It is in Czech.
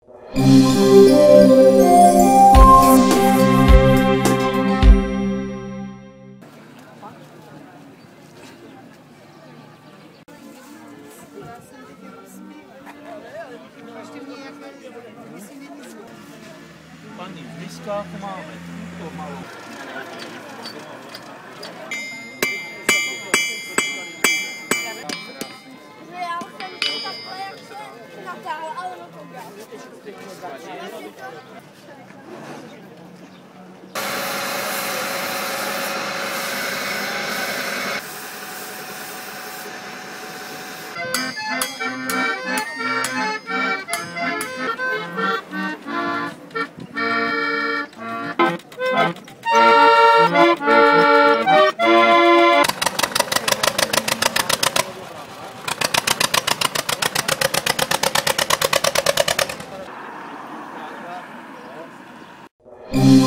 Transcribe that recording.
Paní, v miskách máme tuto malou. Já jsem takhle, jak se natáhl, ale no to dělá. Mm-hmm.